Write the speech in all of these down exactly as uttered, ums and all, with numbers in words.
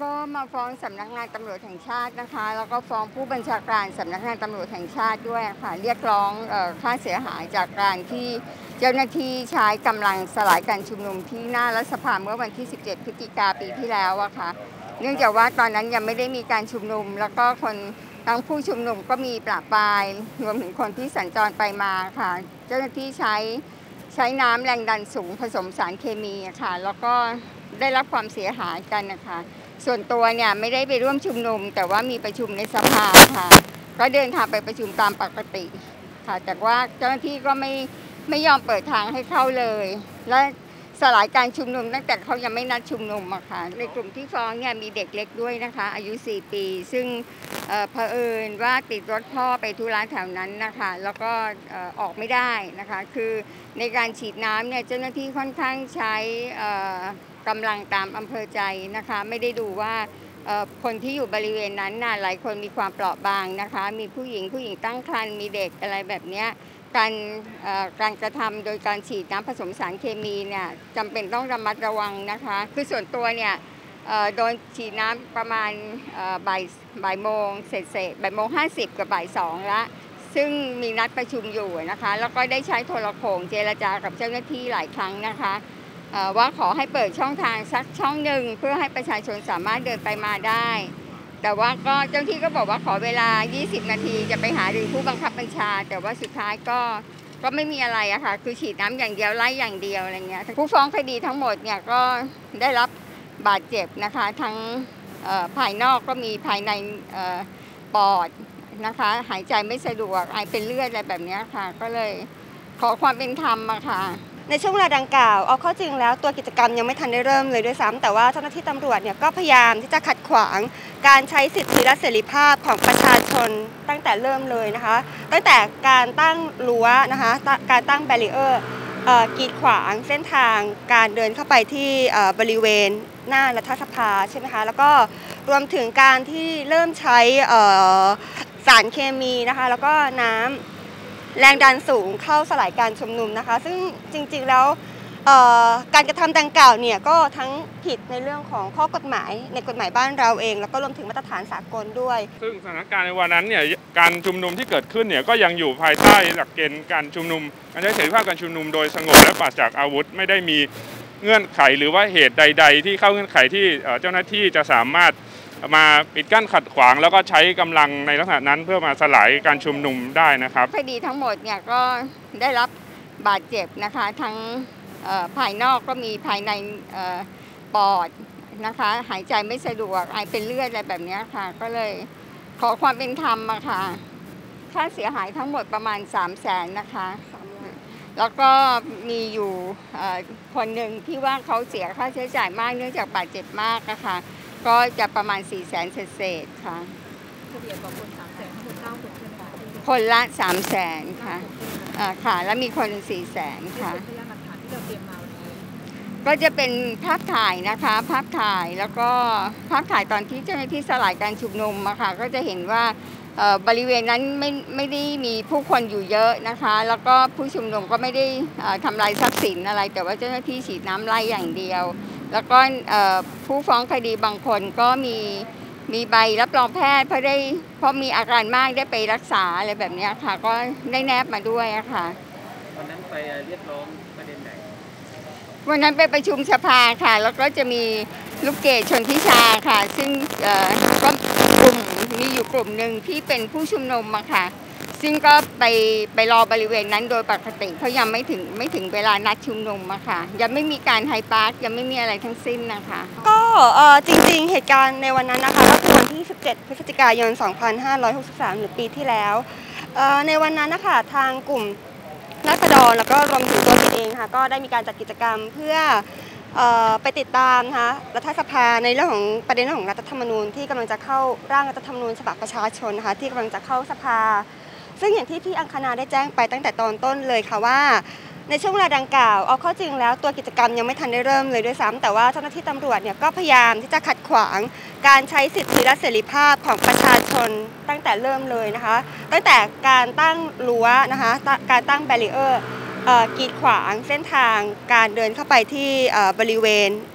ก็มาฟ้องสำนักงานตำรวจแห่งชาตินะคะแล้วก็ฟ้องผู้บัญชาการสำนักงานตำรวจแห่งชาติด้วยค่ะเรียกร้องค่าเสียหายจากการที่เจ้าหน้าที่ใช้กำลังสลายการชุมนุมที่หน้ารัฐสภาเมื่อวันที่สิบเจ็ดพฤศจิกายนปีที่แล้วอะค่ะเนื่องจากว่าตอนนั้นยังไม่ได้มีการชุมนุมแล้วก็คนทั้งผู้ชุมนุมก็มีปราบปรายรวมถึงคนที่สัญจรไปมาค่ะเจ้าหน้าที่ใช้ใช้น้ำแรงดันสูงผสมสารเคมีค่ะแล้วก็ได้รับความเสียหายกันนะคะส่วนตัวเนี่ยไม่ได้ไปร่วมชุมนุมแต่ว่ามีประชุมในสภาค่ะก็เดินทางไปประชุมตามปกติค่ะแต่ว่าเจ้าหน้าที่ก็ไม่ไม่ยอมเปิดทางให้เข้าเลยและสลายการชุมนุมตั้งแต่เขายังไม่นัดชุมนุมอะค่ะในกลุ่มที่ฟ้องเนี่ยมีเด็กเล็กด้วยนะคะอายุสี่ปีซึ่งเผอิญว่าติดรถพ่อไปธุระแถวนั้นนะคะแล้วก็ออกไม่ได้นะคะคือในการฉีดน้ำเนี่ยเจ้าหน้าที่ค่อนข้างใช้กำลังตามอำเภอใจนะคะไม่ได้ดูว่าคนที่อยู่บริเวณนั้นน่ะหลายคนมีความเปราะบางนะคะมีผู้หญิงผู้หญิงตั้งครรภ์มีเด็กอะไรแบบนี้การการกระทำโดยการฉีดน้ำผสมสารเคมีเนี่ยจำเป็นต้องระมัดระวังนะคะคือส่วนตัวเนี่ยโดนฉีดน้ำประมาณบ่ายบ่ายโมงเสร็จเสร็จบ่ายโมงห้าสิบกับบ่ายสองละซึ่งมีนัดประชุมอยู่นะคะแล้วก็ได้ใช้โทรโข่งเจรจากับเจ้าหน้าที่หลายครั้งนะคะว่าขอให้เปิดช่องทางสักช่องหนึ่งเพื่อให้ประชาชนสามารถเดินไปมาได้แต่ว่าก็เจ้าหน้าที่ก็บอกว่าขอเวลายี่สิบนาทีจะไปหารือผู้บังคับบัญชาแต่ว่าสุดท้ายก็ก็ไม่มีอะไรอะค่ะคือฉีดน้ำอย่างเดียวไล่อย่างเดียวอะไรเงี้ยผู้ฟ้องคดีทั้งหมดเนี่ยก็ได้รับบาดเจ็บนะคะทั้งภายนอกก็มีภายในปอดนะคะหายใจไม่สะดวกไอเป็นเลือดอะไรแบบนี้ค่ะก็เลยขอความเป็นธรรมอะค่ะในช่วงเวลาดังกล่าวเอาเข้าจริงแล้วตัวกิจกรรมยังไม่ทันได้เริ่มเลยด้วยซ้ำแต่ว่าเจ้าหน้าที่ตำรวจเนี่ยก็พยายามที่จะขัดขวางการใช้สิทธิและเสรีภาพของประชาชนตั้งแต่เริ่มเลยนะคะตั้งแต่การตั้งรั้วนะคะการตั้งแบรีเออร์กีดขวางเส้นทางการเดินเข้าไปที่บริเวณหน้ารัฐสภาใช่ไหมคะแล้วก็รวมถึงการที่เริ่มใช้สารเคมีนะคะแล้วก็น้ำแรงดันสูงเข้าสลายการชุมนุมนะคะซึ่งจริงๆแล้วการกระทำดังกล่าวเนี่ยก็ทั้งผิดในเรื่องของข้อกฎหมายในกฎหมายบ้านเราเองแล้วก็รวมถึงมาตรฐานสากลด้วยซึ่งสถานการณ์ในวันนั้นเนี่ยการชุมนุมที่เกิดขึ้นเนี่ยก็ยังอยู่ภายใต้หลักเกณฑ์การชุมนุมการใช้เสรีภาพการชุมนุมโดยสงบและปราศจากอาวุธไม่ได้มีเงื่อนไขหรือว่าเหตุใดๆที่เข้าเงื่อนไขที่เจ้าหน้าที่จะสามารถมาปิดกั้นขัดขวางแล้วก็ใช้กำลังในลักษณะนั้นเพื่อมาสลายการชุมนุมได้นะครับคดีทั้งหมดเนี่ยก็ได้รับบาดเจ็บนะคะทั้งภายนอกก็มีภายในปอดนะคะหายใจไม่สะดวกไอเป็นเลือดอะไรแบบนี้ค่ะก็เลยขอความเป็นธรรมอะค่ะค่าเสียหายทั้งหมดประมาณสามแสนนะคะแล้วก็มีอยู่คนหนึ่งที่ว่าเขาเสียค่าใช้จ่ายมากเนื่องจากบาดเจ็บมากนะคะก็จะประมาณสี่แสนเศษๆค่ะเฉลี่ยต่อคนสามแสนคนเก้าคนใช่ไหมคะคนละสามแสนค่ะค่ะแล้วมีคนสี่แสนค่ะพยานหลักฐานที่เราเตรียมมาก็จะเป็นภาพถ่ายนะคะภาพถ่ายแล้วก็ภาพถ่ายตอนที่เจ้าหน้าที่สลายการชุมนุมอะค่ะก็จะเห็นว่าบริเวณนั้นไม่ไม่ได้มีผู้คนอยู่เยอะนะคะแล้วก็ผู้ชุมนุมก็ไม่ได้ทำลายทรัพย์สินอะไรแต่ว่าเจ้าหน้าที่ฉีดน้ำไล่อย่างเดียวแล้วก็ผู้ฟ้องคดีบางคนก็มีมีใบรับรองแพทย์เพราะได้เพราะมีอาการมากได้ไปรักษาอะไรแบบนี้ค่ะก็ได้แนบมาด้วยค่ะวันนั้นไปเรียกร้องประเด็นไหนวันนั้นไปประชุมสภาค่ะแล้วก็จะมีลูกเกดชนทิชาค่ะซึ่งก็กลุ่มมีอยู่กลุ่มหนึ่งที่เป็นผู้ชุมนุมอะค่ะซึ่งก็ไปไปรอบริเวณนั้นโดยปกติเขายังไม่ถึงไม่ถึงเวลานัดชุมนุมอะค่ะยังไม่มีการไฮพาร์คยังไม่มีอะไรทั้งสิ้นนะคะก็จริงๆเหตุการณ์ในวันนั้นนะคะก็คือวันที่สิบเจ็ดพฤศจิกายนสองพันห้าร้อยหกสิบสามหรือปีที่แล้วในวันนั้นนะคะทางกลุ่มราษฎรแล้วก็รวมถึงตัวเองค่ะก็ได้มีการจัดกิจกรรมเพื่อไปติดตามนะคะรัฐสภาในเรื่องของประเด็นของรัฐธรรมนูญที่กำลังจะเข้าร่างรัฐธรรมนูญฉบับประชาชนนะคะที่กำลังจะเข้าสภาซึ่งอย่างที่พี่อังคณาได้แจ้งไปตั้งแต่ตอนต้นเลยค่ะว่าในช่วงเวลาดังกล่าวเอาเข้าจริงแล้วตัวกิจกรรมยังไม่ทันได้เริ่มเลยด้วยซ้ำแต่ว่าเจ้าหน้าที่ตำรวจเนี่ยก็พยายามที่จะขัดขวางการใช้สิทธิและเสรีภาพของประชาชนตั้งแต่เริ่มเลยนะคะตั้งแต่การตั้งรั้วนะคะการตั้งแบรีเออร์กีดขวางเส้นทางการเดินเข้าไปที่บริเวณ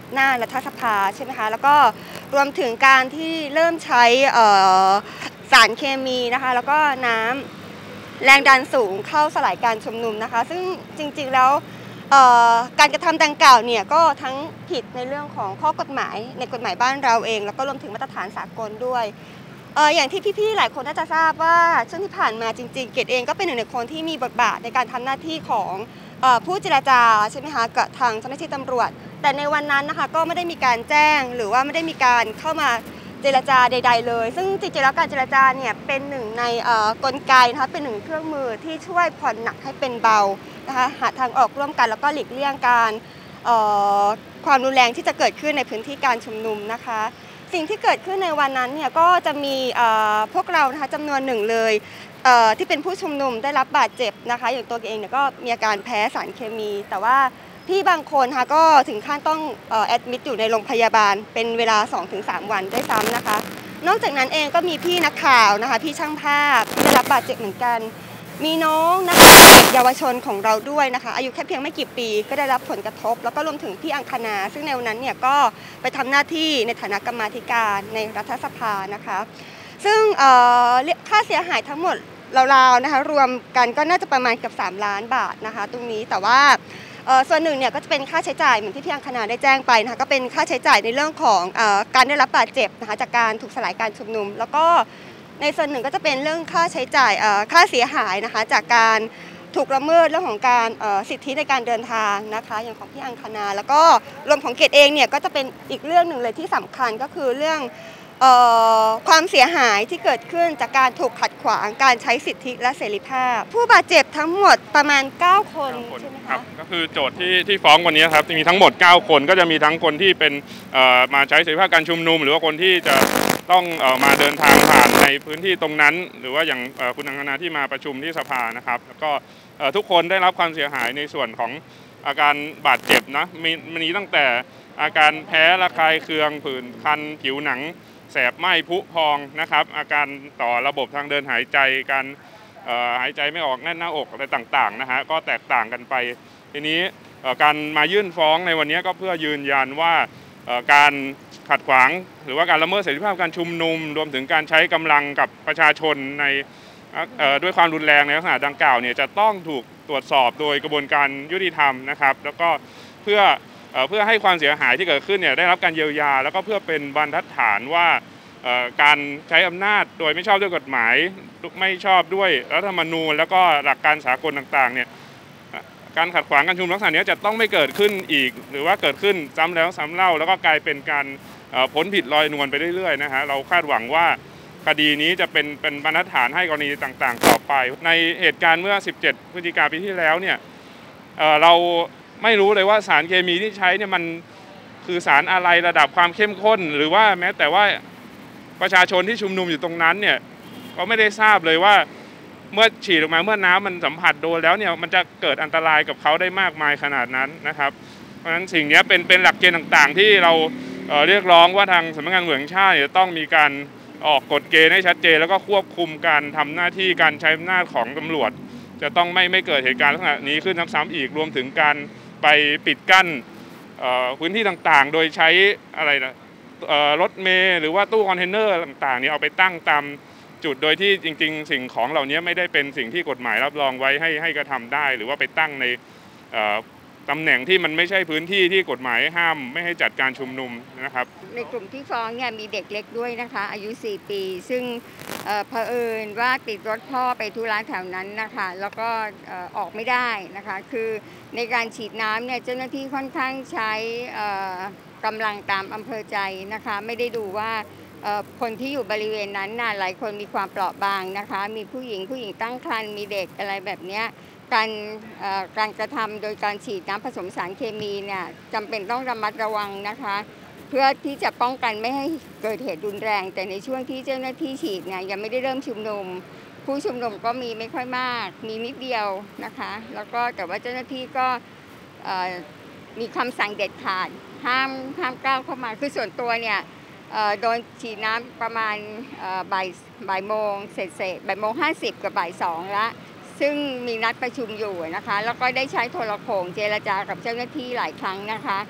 หน้ารัฐสภาใช่ไหมคะแล้วก็รวมถึงการที่เริ่มใช้สารเคมีนะคะแล้วก็น้ำแรงดันสูงเข้าสลายการชุมนุมนะคะซึ่งจริงๆแล้วการกระทำดังกล่าวเนี่ยก็ทั้งผิดในเรื่องของข้อกฎหมายในกฎหมายบ้านเราเองแล้วก็รวมถึงมาตรฐานสากลด้วยเอออย่างที่พี่ๆหลายคนน่าจะทราบว่าช่วงที่ผ่านมาจริงๆเกดเองก็เป็นหนึ่งในคนที่มีบทบาทในการทำหน้าที่ของผู้เจรจาใช่ไหมคะกับทางเจ้าหน้าที่ตำรวจแต่ในวันนั้นนะคะก็ไม่ได้มีการแจ้งหรือว่าไม่ได้มีการเข้ามาเจรจาใดๆเลยซึ่งจริงๆแล้วการเจรจาเนี่ยเป็นหนึ่งในกลไกนะคะเป็นหนึ่งเครื่องมือที่ช่วยผ่อนหนักให้เป็นเบานะคะหาทางออกร่วมกันแล้วก็หลีกเลี่ยงการความรุนแรงที่จะเกิดขึ้นในพื้นที่การชุมนุมนะคะสิ่งที่เกิดขึ้นในวันนั้นเนี่ยก็จะมีพวกเรานะคะจำนวนหนึ่งเลยที่เป็นผู้ชุมนุมได้รับบาดเจ็บนะคะอย่างตัวเองเนี่ยก็มีอาการแพ้สารเคมีแต่ว่าพี่บางคนค่ะก็ถึงขั้นต้องแอดมิดอยู่ในโรงพยาบาลเป็นเวลา สองถึงสาม วันด้วยซ้ำนะคะนอกจากนั้นเองก็มีพี่นักข่าวนะคะพี่ช่างภาพที่ได้รับบาดเจ็บเหมือนกันมีน้องนะคะเยาวชนของเราด้วยนะคะอายุแค่เพียงไม่กี่ปีก็ได้รับผลกระทบแล้วก็รวมถึงพี่อังคณาซึ่งในวันนั้นเนี่ยก็ไปทำหน้าที่ในฐานะกรรมาธิการในรัฐสภานะคะซึ่งค่าเสียหายทั้งหมดราวๆนะคะรวมกันก็น่าจะประมาณเกือบสามล้านบาทนะคะตรงนี้แต่ว่าส่วนหนึ่งเนี่ยก็จะเป็นค่าใช้จ่ายเหมือนที่พี่อังคณาได้แจ้งไปนะคะก็เป็นค่าใช้จ่ายในเรื่องของการได้รับบาดเจ็บนะคะจากการถูกสลายการชุมนุมแล้วก็ในส่วนหนึ่งก็จะเป็นเรื่องค่าใช้จ่ายค่าเสียหายนะคะจากการถูกละเมิดเรื่องของการสิทธิในการเดินทางนะคะอย่างของพี่อังคณาแล้วก็รวมของเกดเองเนี่ยก็จะเป็นอีกเรื่องหนึ่งเลยที่สำคัญก็คือเรื่องความเสียหายที่เกิดขึ้นจากการถูกขัดขวางการใช้สิทธิและเสรีภาพผู้บาดเจ็บทั้งหมดประมาณเก้าคนใช่ไหมคะก็คือโจทย์ที่ที่ฟ้องวันนี้ครับมีทั้งหมดเก้าคนก็จะมีทั้งคนที่เป็นมาใช้เสรีภาพการชุมนุมหรือว่าคนที่จะต้องมาเดินทางผ่านในพื้นที่ตรงนั้นหรือว่าอย่างคุณอังคณาที่มาประชุมที่สภานะครับแล้วก็ทุกคนได้รับความเสียหายในส่วนของอาการบาดเจ็บนะมีมีตั้งแต่อาการแพ้ระคายเคืองผื่นคันผิวหนังแสบไหม้พุพองนะครับอาการต่อระบบทางเดินหายใจการหายใจไม่ออกแน่นหน้าอกอะไรต่างๆนะฮะก็แตกต่างกันไปทีนี้การมายื่นฟ้องในวันนี้ก็เพื่อยืนยันว่าการขัดขวางหรือว่าการละเมิดเสรีภาพการชุมนุมรวมถึงการใช้กำลังกับประชาชนในด้วยความรุนแรงในลักษณะดังกล่าวเนี่ยจะต้องถูกตรวจสอบโดยกระบวนการยุติธรรมนะครับแล้วก็เพื่อเพื่อให้ความเสียหายที่เกิดขึ้นเนี่ยได้รับการเยียวยาแล้วก็เพื่อเป็นบรรทัดฐานว่าการใช้อำนาจโดยไม่ชอบด้วยกฎหมายไม่ชอบด้วยรัฐธรรมนูญแล้วก็หลักการสากลต่างๆเนี่ยการขัดขวางการชุมนุมลักษณะนี้จะต้องไม่เกิดขึ้นอีกหรือว่าเกิดขึ้นซ้ำแล้วซ้ำเล่าแล้วก็กลายเป็นการพ้นผิดลอยนวลไปเรื่อยๆนะฮะเราคาดหวังว่าคดีนี้จะเป็นเป็นบรรทัดฐานให้กรณีต่างๆต่อไปในเหตุการณ์เมื่อสิบเจ็ดพฤศจิกายนปีที่แล้วเนี่ยเราไม่รู้เลยว่าสารเคมีที่ใช้เนี่ยมันคือสารอะไรระดับความเข้มข้นหรือว่าแม้แต่ว่าประชาชนที่ชุมนุมอยู่ตรงนั้นเนี่ยก็ไม่ได้ทราบเลยว่าเมื่อฉีดออกมาเมื่อน้ำมันสัมผัสโดนแล้วเนี่ยมันจะเกิดอันตรายกับเขาได้มากมายขนาดนั้นนะครับเพราะฉะนั้นสิ่งนี้เป็นเป็นหลักเกณฑ์ต่างๆที่เราเรียกร้องว่าทางสำนักงานตำรวจแห่งชาติจะต้องมีการออกกฎเกณฑ์ให้ชัดเจนแล้วก็ควบคุมการทำหน้าที่การใช้อำนาจของตำรวจจะต้องไม่ไม่เกิดเหตุการณ์ลักษณะนี้ขึ้นซ้ำๆอีกรวมถึงการไปปิดกั้นพื้นที่ต่างๆโดยใช้อะไรนะรถเมล์หรือว่าตู้คอนเทนเนอร์ต่างๆนี่เอาไปตั้งตามจุดโดยที่จริงๆสิ่งของเหล่านี้ไม่ได้เป็นสิ่งที่กฎหมายรับรองไว้ให้ให้กระทำได้หรือว่าไปตั้งในตำแหน่งที่มันไม่ใช่พื้นที่ที่กฎหมายห้ามไม่ให้จัดการชุมนุมนะครับในกลุ่มที่ฟ้องเนี่ยมีเด็กเล็กด้วยนะคะอายุสี่ปีซึ่งเผอิญว่าติดรถพ่อไปธุระแถวนั้นนะคะแล้วก็ออกไม่ได้นะคะคือในการฉีดน้ำเนี่ยเจ้าหน้าที่ค่อนข้างใช้กำลังตามอำเภอใจนะคะไม่ได้ดูว่าคนที่อยู่บริเวณนั้นน่ะหลายคนมีความเปราะบางนะคะมีผู้หญิงผู้หญิงตั้งครรภ์มีเด็กอะไรแบบนี้การการกระทำโดยการฉีดน้ำผสมสารเคมีเนี่ยจำเป็นต้องระมัดระวังนะคะเพื่อที่จะป้องกันไม่ให้เกิดเหตุรุนแรงแต่ในช่วงที่เจ้าหน้าที่ฉีดเนี่ยยังไม่ได้เริ่มชุมนุมผู้ชุมนุมก็มีไม่ค่อยมากมีนิดเดียวนะคะแล้วก็แต่ว่าเจ้าหน้าที่ก็มีคำสั่งเด็ดขาดห้ามห้ามก้าวเข้ามาคือส่วนตัวเนี่ยโดนฉีดน้ำประมาณบ่ายบ่ายโมงเสร็จเสร็จบ่ายโมงห้าสิบกับบ่ายสองละซึ่งมีนัดประชุมอยู่นะคะแล้วก็ได้ใช้โทรโข่งเจรจากับเจ้าหน้าที่หลายครั้งนะคะ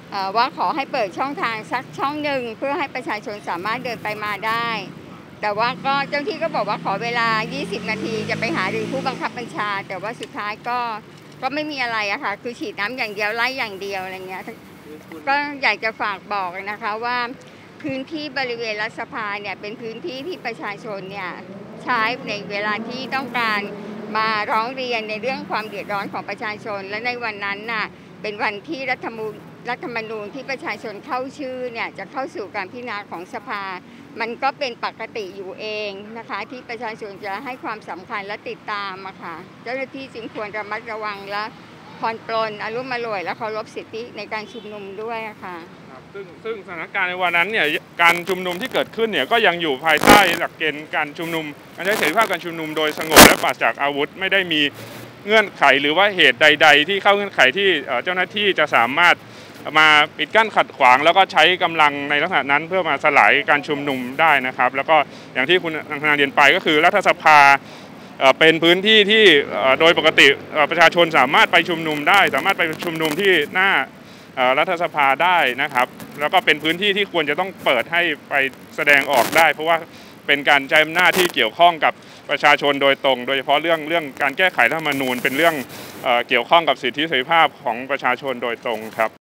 ว่าขอให้เปิดช่องทางสักช่องหนึ่งเพื่อให้ประชาชนสามารถเดินไปมาได้แต่ว่าก็เจ้าที่ก็บอกว่าขอเวลายี่สิบนาทีจะไปหารือผู้บังคับบัญชาแต่ว่าสุดท้ายก็ก็ไม่มีอะไรอะค่ะคือฉีดน้ำอย่างเดียวไล่อย่างเดียวอะไรเงี้ยก็อยากจะฝากบอกนะคะว่าพื้นที่บริเวณรัฐสภาเนี่ยเป็นพื้นที่ที่ประชาชนเนี่ยใช้ในเวลาที่ต้องการมาร้องเรียนในเรื่องความเดือดร้อนของประชาชนและในวันนั้นน่ะเป็นวันที่รัฐธรรมนูญรัฐธรรมนูญที่ประชาชนเข้าชื่อเนี่ยจะเข้าสู่การพิจารณาของสภามันก็เป็นปกติอยู่เองนะคะที่ประชาชนจะให้ความสำคัญและติดตามอะค่ะเจ้าหน้าที่จึงควรระมัดระวังและผ่อนปลนอารมณ์อร่วยและเคารพสิทธิในการชุมนุมด้วยอะค่ะซึ่งซึ่งสถานการณ์ในวันนั้นเนี่ยการชุมนุมที่เกิดขึ้นเนี่ยก็ยังอยู่ภายใต้หลักเกณฑ์การชุมนุมการใช้เสรีภาพการชุมนุมโดยสงบและปราศจากอาวุธไม่ได้มีเงื่อนไขหรือว่าเหตุใดๆที่เข้าเงื่อนไขที่เจ้าหน้าที่จะสามารถมาปิดกั้นขัดขวางแล้วก็ใช้กำลังในลักษณะนั้นเพื่อมาสลายการชุมนุมได้นะครับแล้วก็อย่างที่คุณอังคณาเรียนไปก็คือรัฐสภาเป็นพื้นที่ที่โดยปกติประชาชนสามารถไปชุมนุมได้สามารถไปชุมนุมที่หน้ารัฐสภาได้นะครับแล้วก็เป็นพื้นที่ที่ควรจะต้องเปิดให้ไปแสดงออกได้เพราะว่าเป็นการใช้อำนาจที่เกี่ยวข้องกับประชาชนโดยตรงโดยเฉพาะเรื่องเรื่องการแก้ไขรัฐธรรมนูญเป็นเรื่องเกี่ยวข้องกับสิทธิเสรีภาพของประชาชนโดยตรงครับ